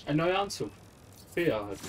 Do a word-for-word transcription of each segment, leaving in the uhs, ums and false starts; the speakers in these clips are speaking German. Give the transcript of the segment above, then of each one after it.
Ein neuer Anzug. Fair halt.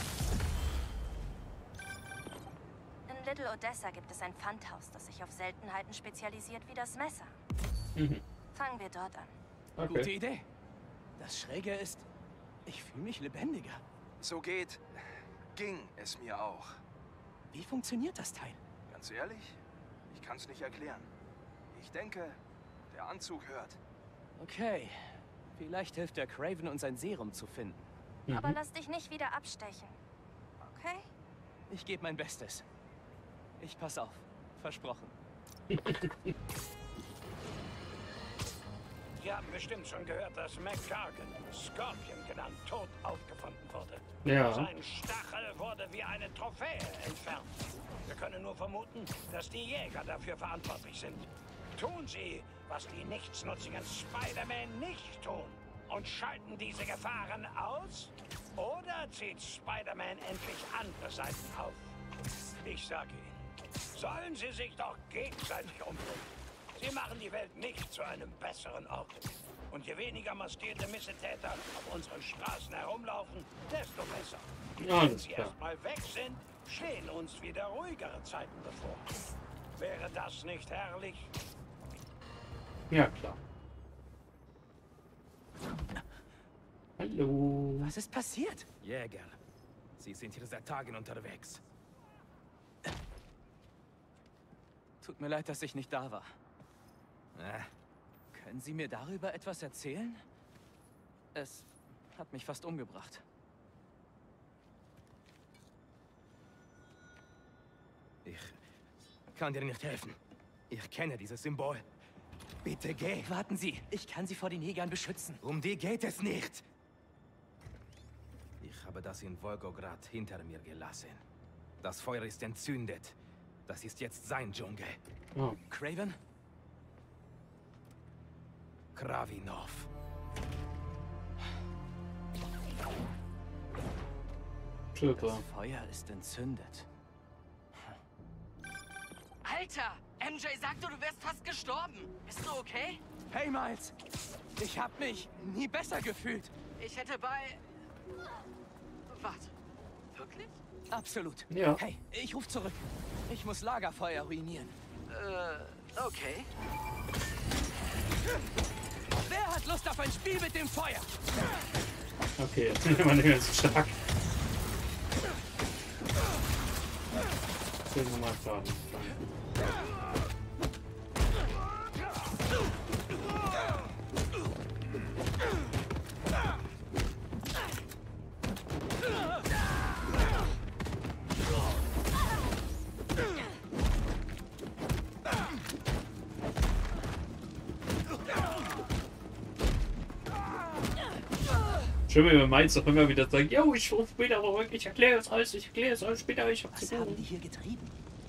In Little Odessa gibt es ein Pfandhaus, das sich auf Seltenheiten spezialisiert wie das Messer. Mhm. Fangen wir dort an. Okay. Gute Idee. Das Schräge ist, ich fühle mich lebendiger. So geht, ging es mir auch. Wie funktioniert das Teil? Ganz ehrlich, ich kann es nicht erklären. Ich denke, der Anzug hört. Okay, vielleicht hilft der Craven, uns ein Serum zu finden. Mhm. Aber lass dich nicht wieder abstechen. Okay? Ich gebe mein Bestes. Ich pass auf. Versprochen. Sie haben bestimmt schon gehört, dass McGargan, Scorpion genannt, tot aufgefunden wurde. Ja. Sein Stachel wurde wie eine Trophäe entfernt. Wir können nur vermuten, dass die Jäger dafür verantwortlich sind. Tun sie, was die nichtsnutzigen Spider-Man nicht tun, und schalten diese Gefahren aus? Oder zieht Spider-Man endlich andere Seiten auf? Ich sage Ihnen, sollen sie sich doch gegenseitig umbringen. Sie machen die Welt nicht zu einem besseren Ort. Und je weniger maskierte Missetäter auf unseren Straßen herumlaufen, desto besser. Ja, Wenn alles sie klar. erstmal weg sind, stehen uns wieder ruhigere Zeiten bevor. Wäre das nicht herrlich? Ja, klar. Hallo. Was ist passiert? Jäger. Sie sind hier seit Tagen unterwegs. Tut mir leid, dass ich nicht da war. Äh, Können Sie mir darüber etwas erzählen? Es hat mich fast umgebracht. ich kann dir nicht helfen. Ich kenne dieses Symbol. Bitte geh. Warten Sie, ich kann Sie vor den Jägern beschützen. Um die geht es nicht. Ich habe das in Volgograd hinter mir gelassen. Das Feuer ist entzündet. Das ist jetzt sein Dschungel. Oh. Craven? Kravinov. Super. Das Feuer ist entzündet. Alter! M J sagte, du wärst fast gestorben. Bist du okay? Hey, Miles! Ich hab mich nie besser gefühlt. Ich hätte bei... Warte. Wirklich? Absolut. Ja. Hey, ich ruf zurück. Ich muss Lagerfeuer ruinieren. Äh, okay. Wer hat Lust auf ein Spiel mit dem Feuer? Okay, jetzt sind wir nicht mehr so stark. zehn nochmal Schaden. Schön, wenn wir meins auch immer wieder sagen, yo, ich rufe später zurück, ich erkläre es alles, ich erkläre es alles später, ich hab zu Was haben tun. die hier getrieben?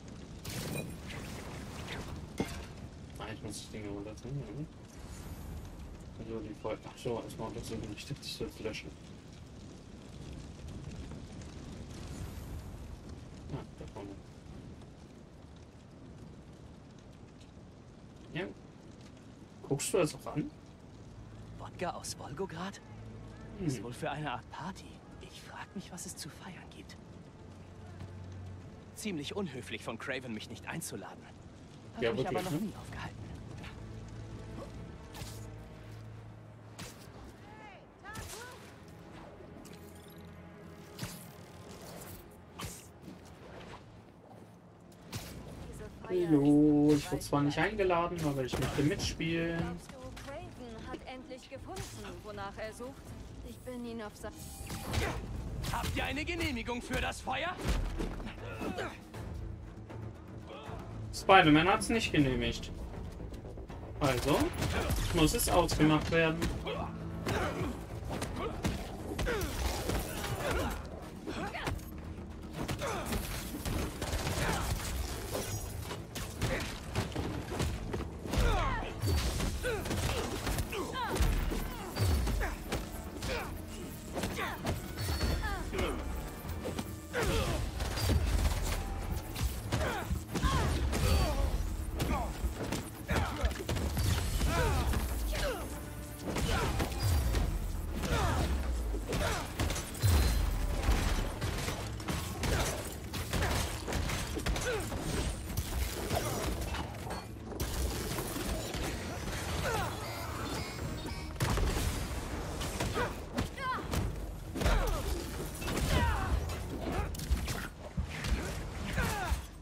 Ah, ich muss das Ding runterziehen. Mhm. Also die Folge. Ach so, erstmal untersuchen, ich dachte, das jetzt löschen. Ah, da vorne. Ja. Guckst du das auch an? Wodka aus Volgograd? Hm. Ist wohl für eine Art Party. Ich frag mich, was es zu feiern gibt. Ziemlich unhöflich von Craven, mich nicht einzuladen. Hat Ja, mich wirklich, aber noch ne? nie aufgehalten. Hallo, ich wurde zwar nicht eingeladen, aber ich möchte mitspielen. Glaubst du, Craven hat endlich gefunden, wonach er sucht? Ich bin ihn auf Sa... Habt ihr eine Genehmigung für das Feuer? Spider-Man hat es nicht genehmigt. Also muss es ausgemacht werden.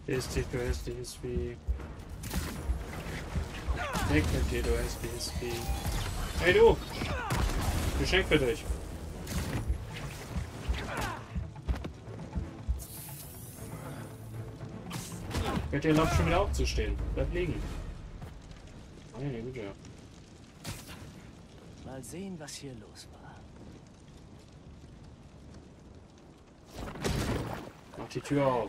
Ist dich, du hässliches Vieh. Weg mit dir, du hässliches Vieh. Hey du! Geschenk für dich. Hört ihr noch schon wieder aufzustehen? Bleib liegen. Meine Güte. Mal sehen, was hier los war. Mach die Tür auf.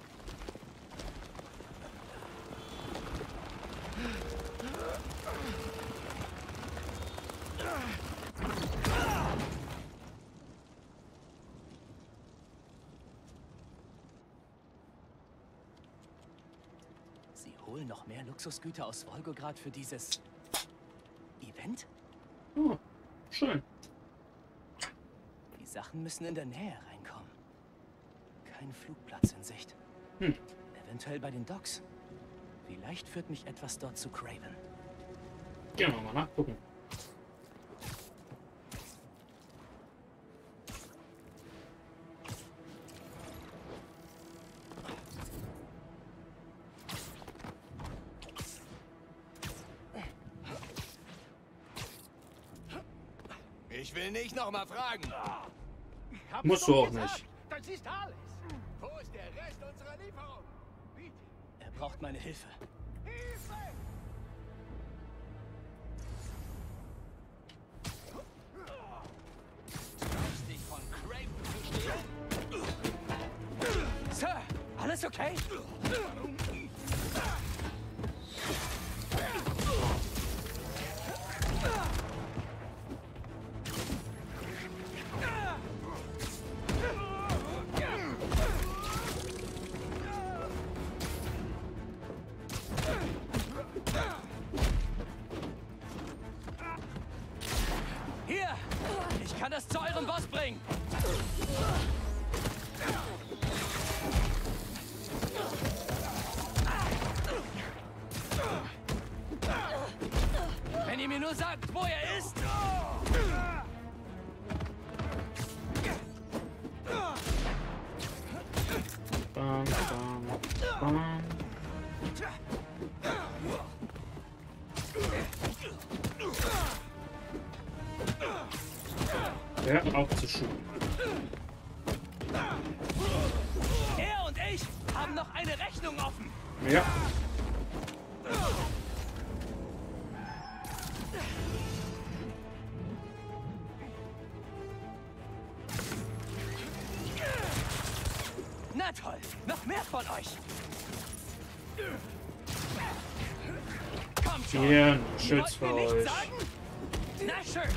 Sie holen noch mehr Luxusgüter aus Volgograd für dieses Event? Oh, schön. Die Sachen müssen in der Nähe reinkommen. Kein Flugplatz in Sicht. Hm. Eventuell bei den Docks. Vielleicht führt mich etwas dort zu Kraven. Gehen wir mal nachgucken. Ich will nicht noch mal fragen. Hab Musst doch du auch gesagt, nicht. Das ist alles. Wo ist der Rest unserer Lieferung? Bitte. Er braucht meine Hilfe. Hilfe! Dich von Kraven zu stehlen? Sir, alles okay? Hier! Ich kann das zu eurem Boss bringen! Wenn ihr mir nur sagt, wo er ist! Bam, bam, bam. Der hat auch zu schuhen. Er und ich haben noch eine Rechnung offen! Ja. Na toll, noch mehr von euch! Kommt schon! Hier, ein Ihr Schütz für wollt mir euch. nichts sagen? Na schön!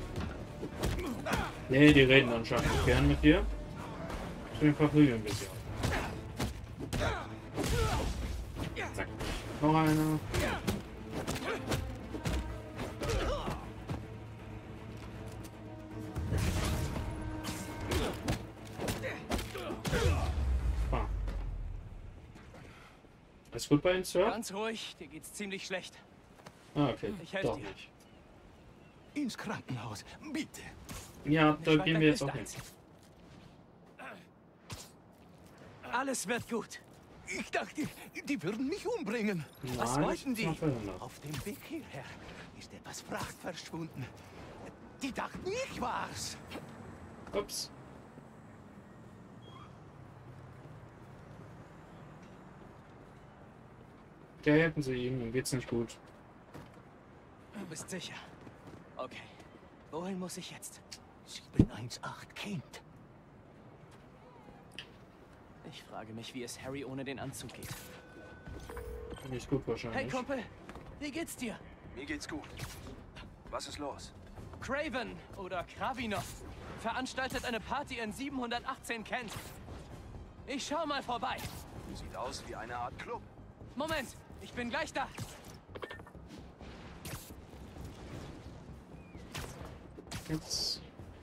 Nee, die reden anscheinend nicht gern mit dir. Ich bin verprügeln ein bisschen. Zack. Noch einer. Ah. Alles gut bei Ihnen, Sir? Ganz ruhig, dir geht's ziemlich schlecht. Ah, okay. Ich helfe Doch dir. nicht. Ins Krankenhaus, bitte. Ja, da Nicht gehen weiter wir jetzt auch Distanz. hin. Alles wird gut. Ich dachte, die würden mich umbringen. Was Nein, wollten das die? war verhindert. Auf dem Weg hierher ist etwas Fracht verschwunden. Die dachten, ich war's. Ups. Ja, helfen Sie ihm, ihm geht's nicht gut. Du bist sicher. Okay. Wohin muss ich jetzt? sieben eins acht Kind. Ich frage mich, wie es Harry ohne den Anzug geht. Nicht gut wahrscheinlich. Hey Kumpel, wie geht's dir? Mir geht's gut. Was ist los? Kraven oder Kravinov veranstaltet eine Party in siebenhundertachtzehn Kent. Ich schau mal vorbei. Sieht aus wie eine Art Club. Moment, ich bin gleich da. Jetzt.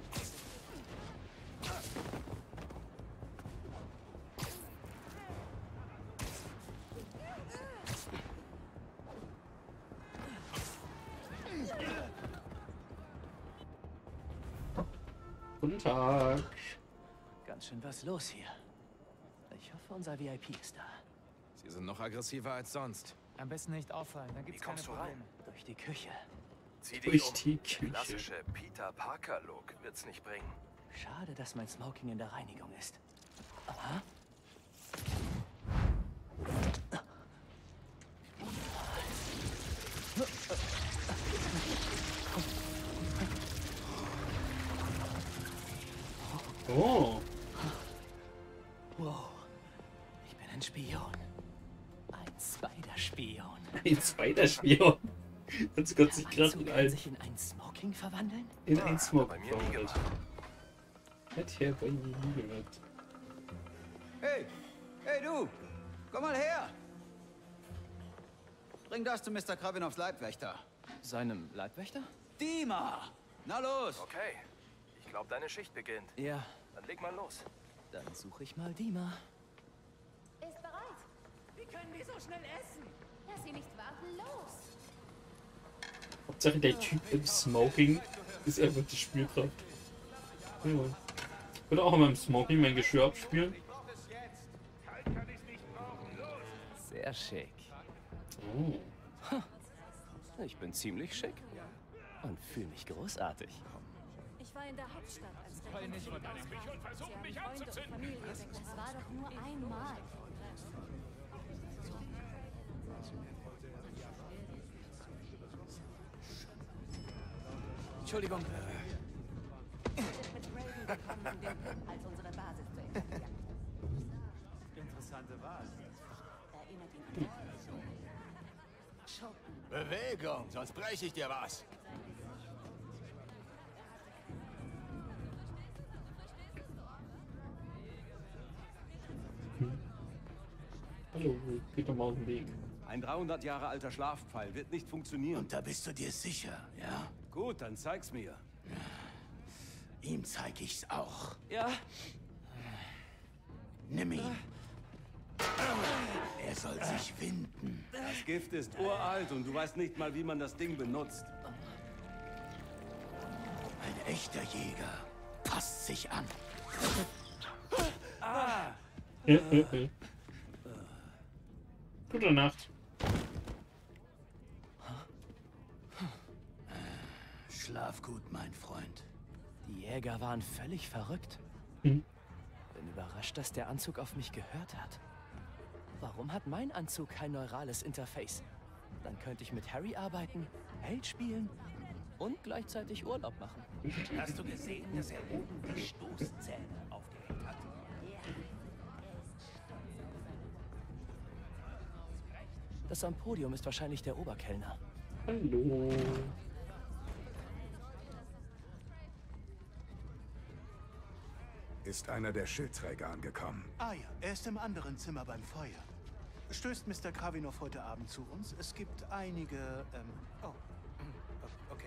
Guten Tag. Ganz schön was los hier. Ich hoffe, unser V I P ist da. Sie sind noch aggressiver als sonst. Am besten nicht auffallen, dann Wie gibt's keine kommst du rein? Probleme. Durch die Küche. Zieh Durch dich um. die Der Küche. klassische Peter Parker-Look wird's nicht bringen. Schade, dass mein Smoking in der Reinigung ist. Aha. Oh. Wow. Ich bin ein Spion. Ein Spider-Spion. Ein Spider-Spion. Kannst du kurz sich Der gerade Anzug in kann ein, sich in ein Smoking verwandeln? in ein Smoke Bei mir nie verwandelt. gemacht. Hätte er bei mir nie gehört. Hey, hey du, komm mal her. Bring das zu Mister Kravinovs Leibwächter. Seinem Leibwächter? Dima, na los. Okay. Ich glaube, deine Schicht beginnt. Ja, Dann leg mal los. dann suche ich mal Dima. Ist bereit. Wie können die so schnell essen? Lass sie nicht warten. Los. Hauptsache der Typ im Smoking ist einfach die Spielkraft. Ja. Ich würde auch in meinem Smoking mein Geschirr abspülen. Sehr schick. Oh. Ich bin ziemlich schick. Und fühle mich großartig. Ich war in der Hauptstadt, als der Krieg ausbrach. Sie haben Freunde und Familie weg. Das war doch nur einmal. Entschuldigung. Mit Raven gekommen, um den als unsere Basis zu etablieren. Interessante Wahl. Erinnert ihn an Schurken. Bewegung, sonst breche ich dir was. Hallo, geht doch mal auf den Weg. Ein dreihundert Jahre alter Schlafpfeil wird nicht funktionieren. Und da bist du dir sicher, ja? Gut, dann zeig's mir. Ihm zeig ich's auch. Ja, Nimm ihn. Er soll sich winden. Das Gift ist uralt und du weißt nicht mal, wie man das Ding benutzt. Ein echter Jäger passt sich an. Gute Nacht. Schlaf gut, mein Freund. die Jäger waren völlig verrückt. Hm. Bin überrascht, dass der Anzug auf mich gehört hat. Warum hat mein Anzug kein neurales Interface? Dann könnte ich mit Harry arbeiten, Held spielen und gleichzeitig Urlaub machen. Hast du gesehen, dass er oben die Stoßzähne aufgehängt hat? Das am Podium ist wahrscheinlich der Oberkellner. Hallo. Ist einer der Schildträger angekommen? Ah ja, er ist im anderen Zimmer beim Feuer. Stößt Mister Kravinov heute Abend zu uns? Es gibt einige, ähm, oh, okay.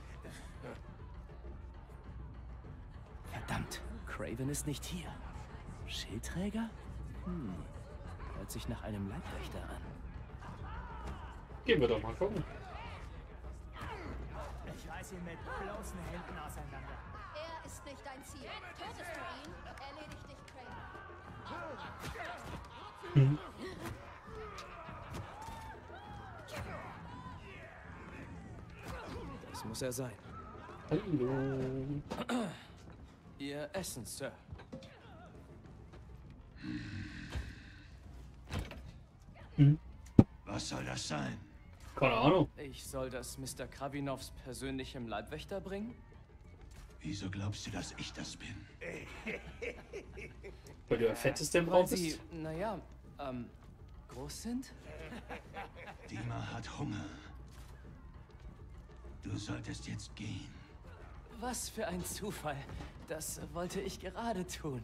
Verdammt, Craven ist nicht hier. Schildträger? Hm, hört sich nach einem Leibwächter an. Gehen wir doch mal gucken. Ich reiß ihn mit bloßen Händen auseinander. Er ist nicht dein Ziel. Tötest du ihn, erledigt dich Craven. Hm. Das muss er sein. Hallo. Ihr Essen, Sir. Hm. Was soll das sein? Keine Ahnung. Ich soll das Mister Kravinovs persönlichem Leibwächter bringen? Wieso glaubst du, dass ich das bin? Weil du der Fetteste im Weil Raum sie, bist? naja, ähm, groß sind? Dima hat Hunger. Du solltest jetzt gehen. Was für ein Zufall. Das wollte ich gerade tun.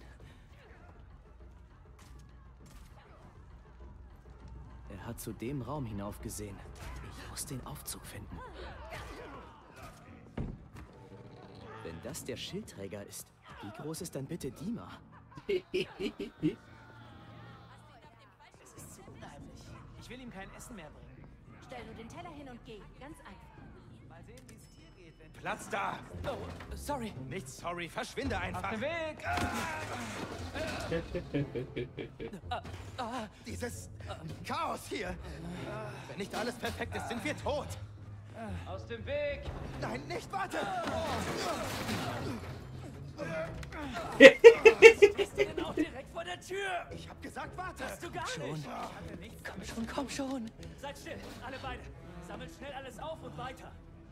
Er hat zu dem Raum hinaufgesehen. Ich muss den Aufzug finden. Wenn das der Schildträger ist, wie groß ist dann bitte Dima? Es ist zu unheimlich. Ich will ihm kein Essen mehr bringen. Stell nur den Teller hin und geh. Ganz einfach. Mal sehen, wie es dir geht, Platz da! Oh, sorry. Nicht sorry, verschwinde einfach! Auf dem Weg! Dieses Chaos hier! Wenn nicht alles perfekt ist, sind wir tot! Aus dem Weg! Nein, nicht, warte! Was bist du denn auch direkt vor der Tür? Ich hab gesagt, warte! Hast du gar Schon. nicht! Ich hatte nichts Komm damit schon, komm schon. Seid still, alle beide. Sammelt schnell alles auf und weiter.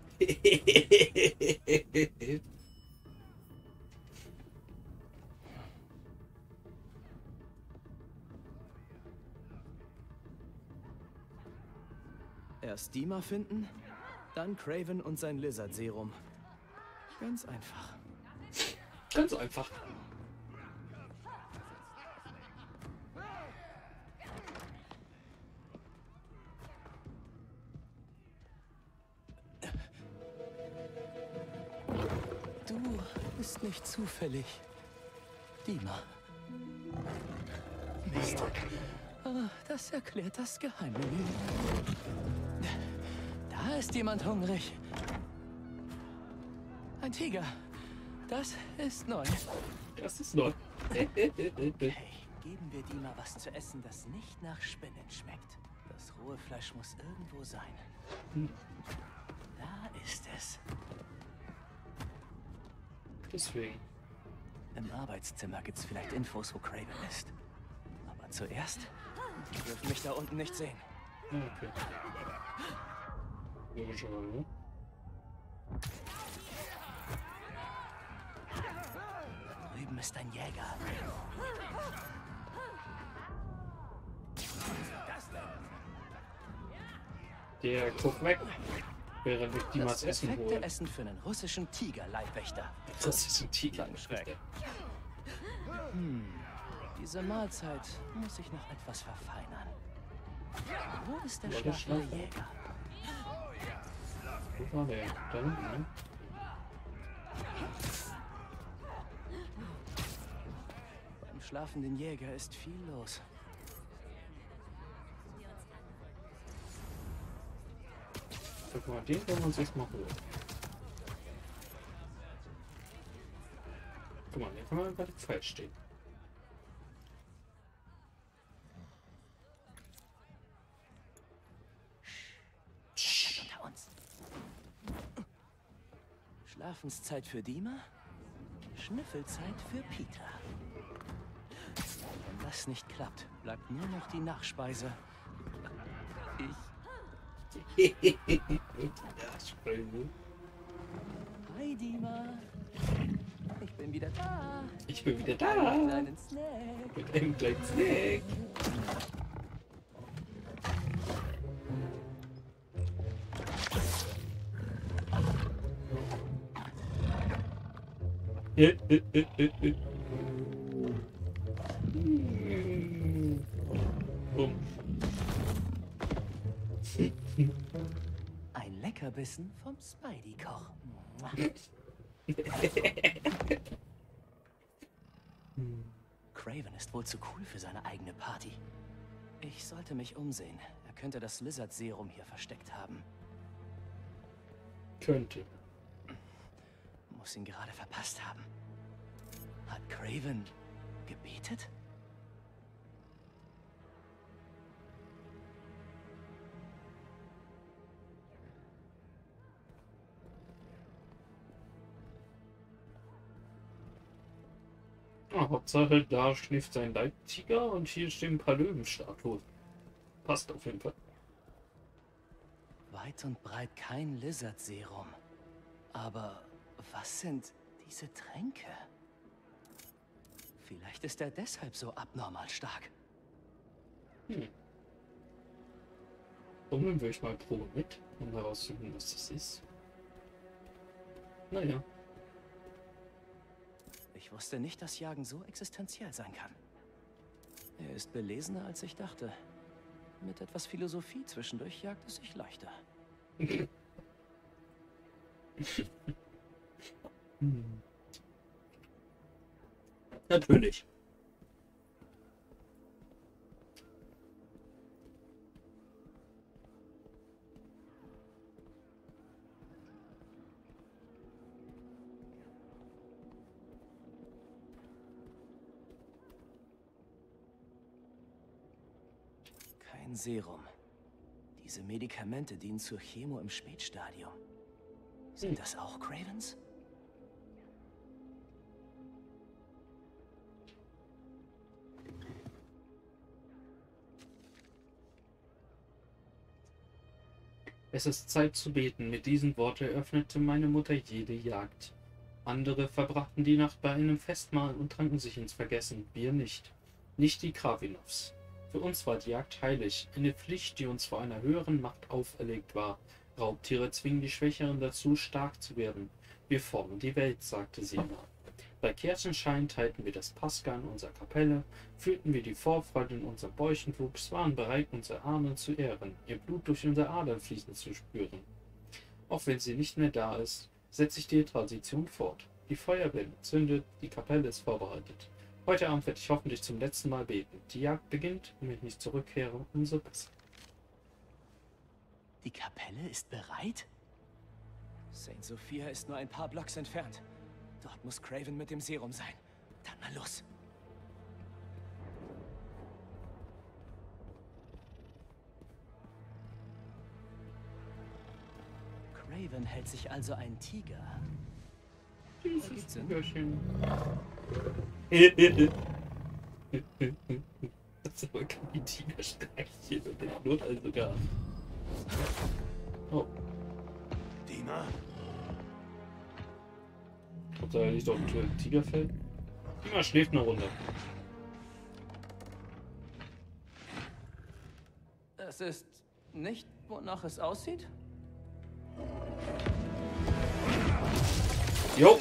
Erst Dima finden, dann Craven und sein Lizard-Serum. Ganz einfach. Ganz einfach. Du bist nicht zufällig Dima. Mist. Ah, das erklärt das Geheimmenü. Da ist jemand hungrig. Ein Tiger. Das ist neu. Das ist neu. Hey, geben wir Dima was zu essen, das nicht nach Spinnen schmeckt. Das rohe Fleisch muss irgendwo sein. Hm. Da ist es. Deswegen. Im Arbeitszimmer gibt's vielleicht Infos, wo Craven ist. Aber zuerst, die dürfen mich da unten nicht sehen. Okay. Logischerweise. Da drüben ist ein Jäger. Der guckt weg, während ich Dimas Das Essen perfekte hole. Essen für einen russischen Tigerleibwächter. Das ist ein Tiger. Schräg. Hm. Diese Mahlzeit muss ich noch etwas verfeinern. Wo ist der War der schlafende Schlaf? Jäger? Wo war der? Da unten, ne? Beim schlafenden Jäger ist viel los. Guck mal, den können wir uns jetzt mal holen. Guck mal, den kann man bei dem Pfeil stehen. Unter uns. Schlafenszeit für Dima, Schnüffelzeit für Peter. Wenn das nicht klappt, bleibt nur noch die Nachspeise. Ich. Hi Dima. Ich bin wieder da. Ich bin wieder Mit einem da. kleinen Snack. Mit einem kleinen Snack. Äh, äh, äh, äh, äh. Bumm. Ein Leckerbissen vom Spidey-Koch. Craven ist wohl zu cool für seine eigene Party. Ich sollte mich umsehen. Er könnte das Lizard-Serum hier versteckt haben. Könnte. Muss ihn gerade verpasst haben. Hat Craven gebetet? Ah, Hauptsache, da schläft sein Leibtiger und hier stehen ein paar Löwenstatuen. Passt auf jeden Fall. Weit und breit kein Lizard-Serum. Aber was sind diese Tränke? Vielleicht ist er deshalb so abnormal stark. Hm. Nehmen wir mal Probe mit, um herauszufinden, was das ist. Naja. Ich wusste nicht, dass Jagen so existenziell sein kann. Er ist belesener, als ich dachte. Mit etwas Philosophie zwischendurch jagt es sich leichter. Hm. Natürlich. Serum. Diese Medikamente dienen zur Chemo im Spätstadium. Sind das auch Cravens? Es ist Zeit zu beten. Mit diesen Worten eröffnete meine Mutter jede Jagd. Andere verbrachten die Nacht bei einem Festmahl und tranken sich ins Vergessen. Wir nicht. Nicht die Kravinows. Für uns war die Jagd heilig. Eine Pflicht, die uns vor einer höheren Macht auferlegt war. Raubtiere zwingen die Schwächeren dazu, stark zu werden. Wir formen die Welt, sagte sie immer. Bei Kerzenschein teilten wir das Pascha in unserer Kapelle, fühlten wir die Vorfreude in unserem Bäuchenwuchs, waren bereit, unsere Ahnen zu ehren, ihr Blut durch unsere Adern fließen zu spüren. Auch wenn sie nicht mehr da ist, setzt sich die Tradition fort. Die Feuerwelle zündet, die Kapelle ist vorbereitet. Heute Abend werde ich hoffentlich zum letzten Mal beten. Die Jagd beginnt, und wenn ich nicht zurückkehre, umso besser. Die Kapelle ist bereit? Saint Sophia ist nur ein paar Blocks entfernt. Dort muss Craven mit dem Serum sein. Dann mal los. Craven hält sich also ein Tiger. Dieses Tigerchen. Das ist aber kein Tigerstreichchen und den Notfall sogar. Oh. Dima? Ob da nicht doch ein Tigerfell? Dima schläft eine Runde. Es ist nicht, wonach es aussieht? Jo!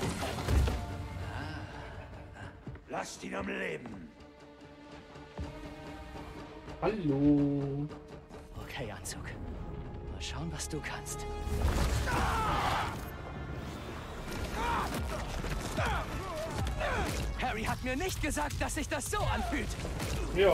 Lasst ihn am Leben! Hallo! Okay, Anzug. Mal schauen, was du kannst. Harry hat mir nicht gesagt, dass sich das so anfühlt. Ja.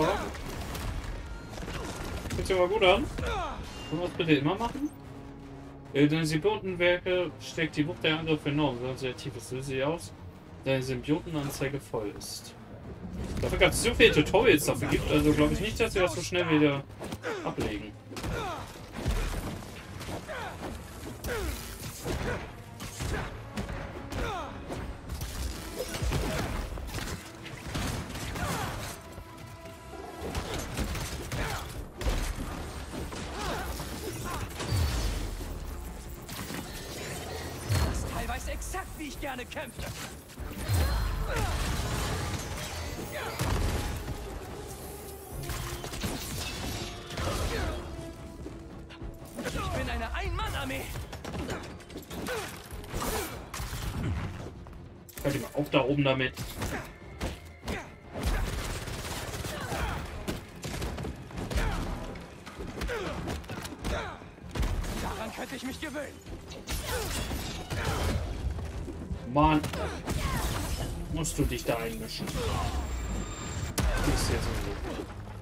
Fühlt sich aber gut an. Können wir das bitte immer machen? Äh, deine Symbiotenwerke steckt die Wucht der Angriffe enorm. Wenn sehr tiefes löst sie aus, deine Symbiotenanzeige voll ist. Dafür gab es so viele Tutorials dafür gibt, also glaube ich nicht, dass wir das so schnell wieder ablegen. Das Teil weiß exakt, wie ich gerne kämpfe. Ich bin eine Ein-Mann-Armee. Hört ihr mal auf da oben damit. Daran könnte ich mich gewöhnen. Mann. Musst du dich da einmischen. Ist jetzt so.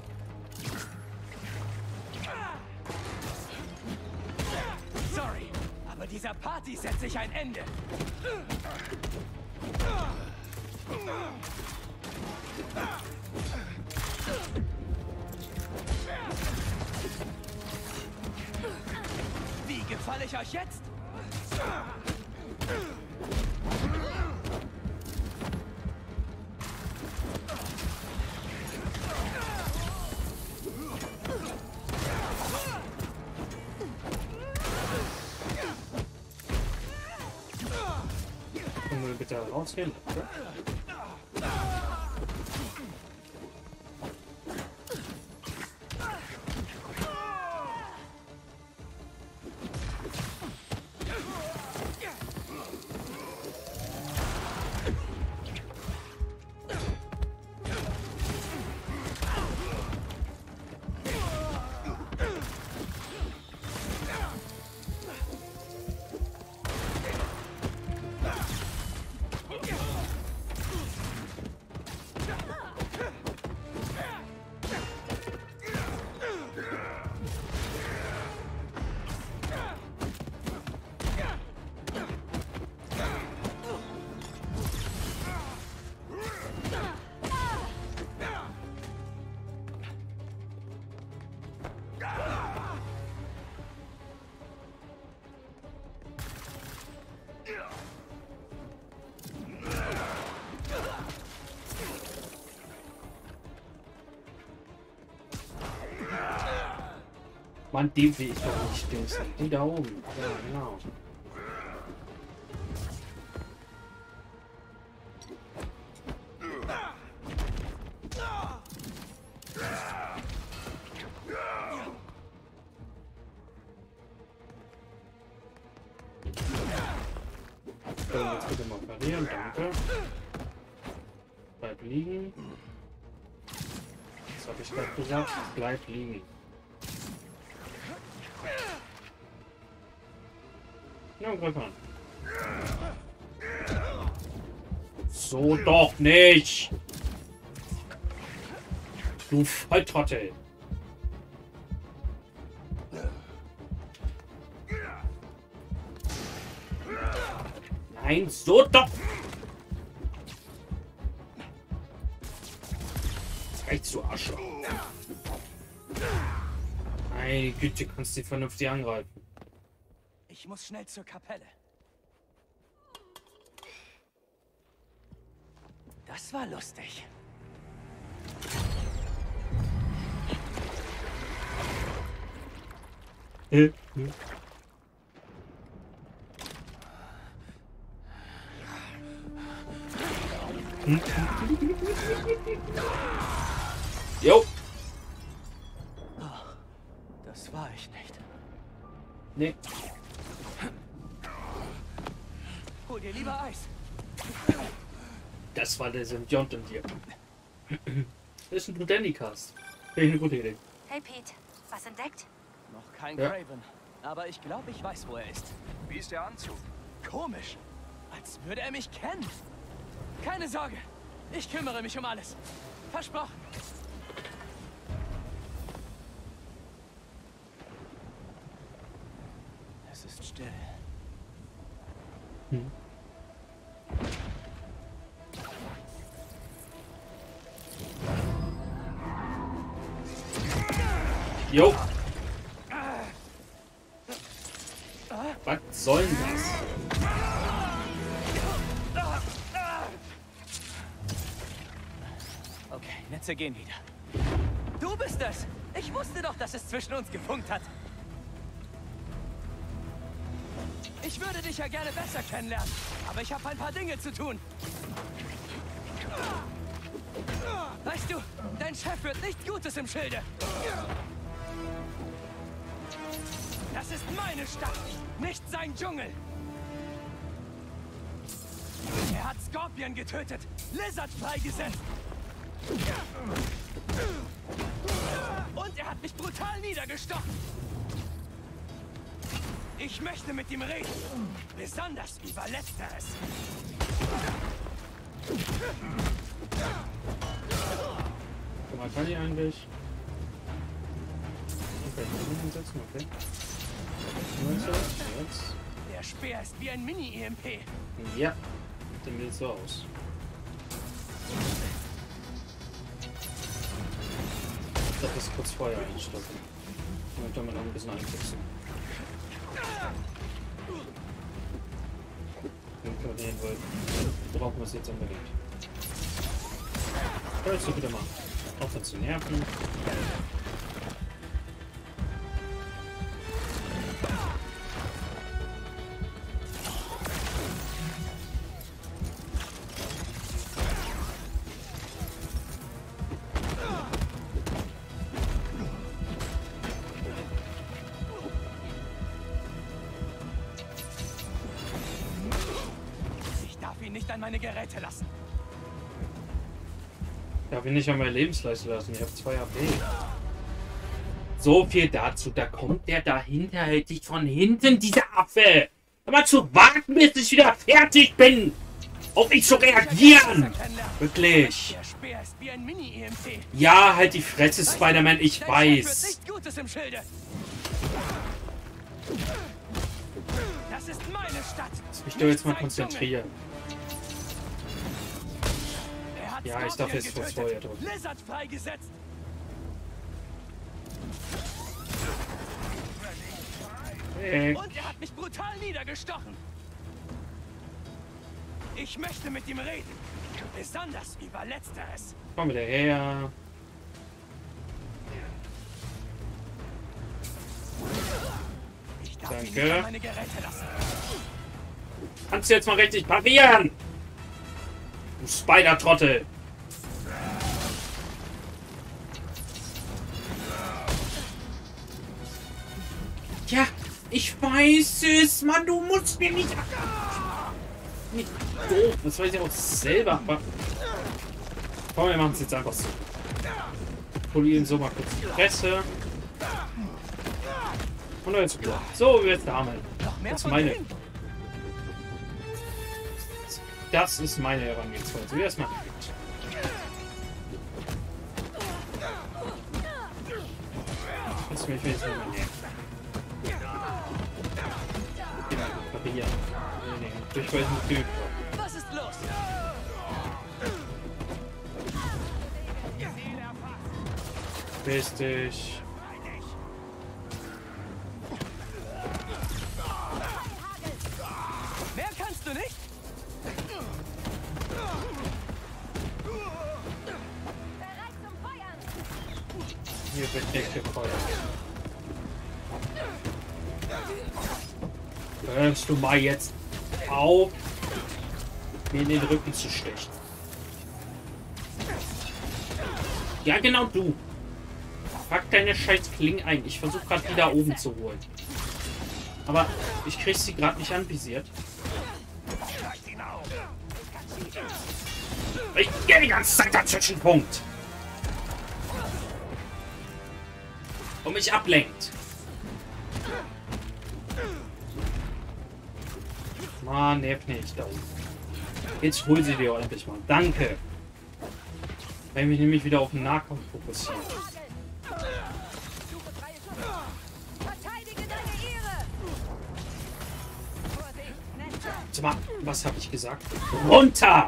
Sorry, aber dieser Party setzt sich ein Ende. Wie gefalle ich euch jetzt? Können wir bitte rausgehen? Oder? Mann, dem will ich doch nicht stinken. Die da oben. Ja, genau. So, jetzt bitte mal parieren, danke. Bleib liegen. Was habe ich gerade gesagt? Bleib liegen. Ja, greif an. So doch nicht! Du Volltrottel! Nein, so doch! Das reicht zu Asche. Meine Güte, kannst du die vernünftig angreifen. Ich muss schnell zur Kapelle. Das war lustig. Äh, hm. Hm. Jo. Oh, das war ich nicht. Nee. Hol dir lieber Eis. Das war der Symbiont in dir. Das ist ein Brudennicast. Finde ich eine gute Idee. Hey Pete, was entdeckt? Noch kein Ja. Craven. Aber ich glaube, ich weiß, wo er ist. Wie ist der Anzug? Komisch. Als würde er mich kennen. Keine Sorge. Ich kümmere mich um alles. Versprochen. Es ist still. Hm. Jo. Was soll denn das? Okay, Netze gehen wieder. Du bist es! Ich wusste doch, dass es zwischen uns gefunkt hat. Ich würde dich ja gerne besser kennenlernen, aber ich habe ein paar Dinge zu tun. Weißt du, dein Chef führt nichts Gutes im Schilde. Das ist meine Stadt, nicht sein Dschungel. Er hat Scorpion getötet, Lizard freigesetzt. Und er hat mich brutal niedergestochen. Ich möchte mit ihm reden, besonders über Letzteres. Guck mal, kann ich eigentlich? Okay, kann ich hinsetzen, okay. Jetzt. Der Speer ist wie ein Mini-E M P. Ja, dann sieht so aus. Ich glaube, das ist kurz Feuer einstoppen. Dann können wir noch ein bisschen einfixen. Den können wir den wollen. Brauchen wir es jetzt unbedingt. Hörst du bitte mal. Aufhören zu nerven. Nicht an meine Geräte lassen. Ich darf ihn nicht an meine Lebensleiste lassen. Ich habe zwei A P. So viel dazu. Da kommt der da hinterhältig von hinten, dieser Affe. Aber zu warten, bis ich wieder fertig bin. Auf mich zu reagieren. Wirklich. Der Speer ist wie ein Mini-E M P. Ja, halt die Fresse, Spider-Man. Ich Der weiß. Chef führt nichts Gutes im Schilde. Das ist meine Stadt. Lass mich doch jetzt mal konzentrieren. Ja, ich darf jetzt vor Feuer drücken. Lizard freigesetzt. Äh. Und er hat mich brutal niedergestochen. Ich möchte mit ihm reden. Besonders über Letzteres. Komm wieder her. Danke. Kannst du jetzt mal richtig parieren? Du Spider-Trottel. Ja, ich weiß es, Mann, du musst mir nicht... Nicht doof, das weiß ich auch selber, aber... Komm, wir machen es jetzt einfach so. Polieren so mal kurz die Presse. Und jetzt wieder. So, jetzt damit. Das ist meine... Das ist meine Herangehensweise. Erstmal. Jetzt will ich jetzt mal näher. Hier. Nee, nee. Durchweisende Typ. Was ist los? Richtig. Mehr kannst du nicht? Hier wird nicht gefeuert. Hörst du mal jetzt auf, mir in den Rücken zu stechen? Ja, genau du. Pack deine scheiß Klingen ein. Ich versuche gerade die da oben zu holen. Aber ich krieg sie gerade nicht anvisiert. Ich gehe die ganze Zeit dazwischen. Punkt. Und mich ablenkt. Mann, nervt nicht da oben. Jetzt hol sie dir auch endlich mal. Danke. Wenn mich nämlich wieder auf den Nahkampf fokussieren. Sag mal, was habe ich gesagt? Runter!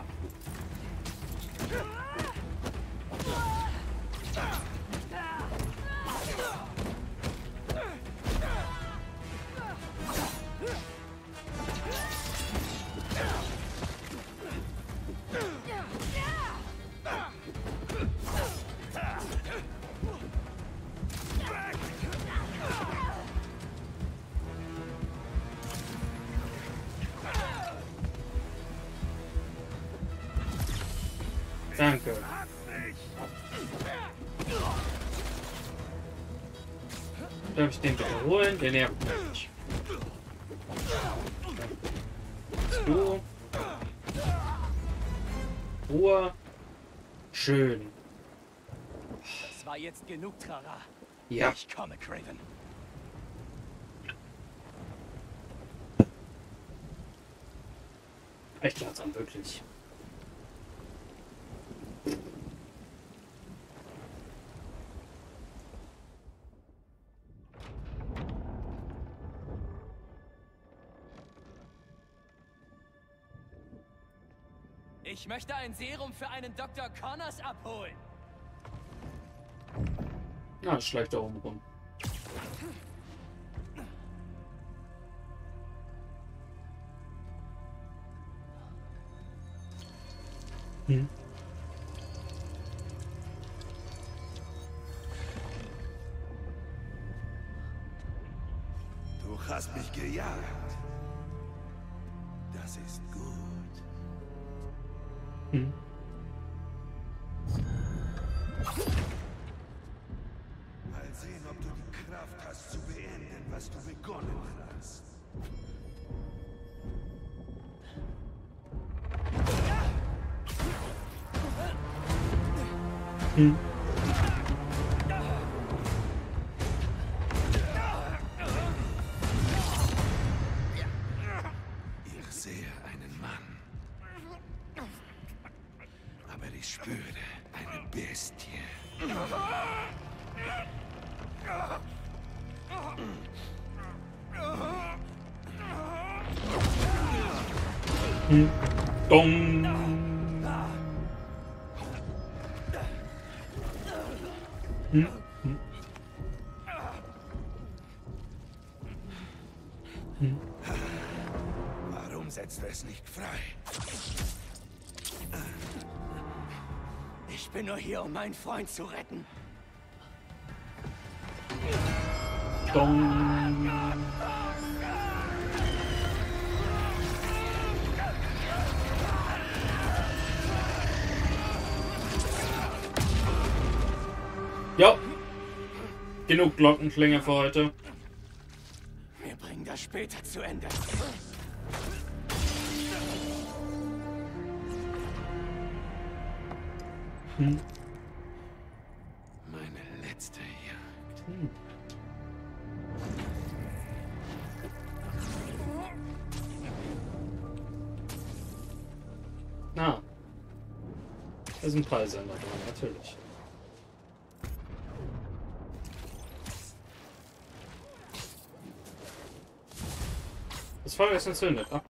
Danke. Darf ich den bitte holen? Der nervt mich. So. Ruhe. Schön. Das war jetzt genug, Trara. Ja. Ich komme, Craven. Echt langsam, wirklich. Ich möchte ein Serum für einen Doktor Connors abholen. Na, ich schleich da oben rum. Hm. Du hast mich gejagt. Das ist gut. Hm. Mal sehen, ob du die Kraft hast zu beenden, was du begonnen hast. Hm. Ich sehe einen Mann. Aber ich spüre eine Bestie. Hm. Dong. Hm. Hm. Hm. Warum setzt du es nicht frei? Ich bin nur hier, um meinen Freund zu retten. Dong. Jo. Genug Glockenklinge für heute. Wir bringen das später zu Ende. Hm. Meine letzte Jagd. Hm. Na. Da sind Peilsender dran, natürlich. Das Feuer ist entzündet. Ach.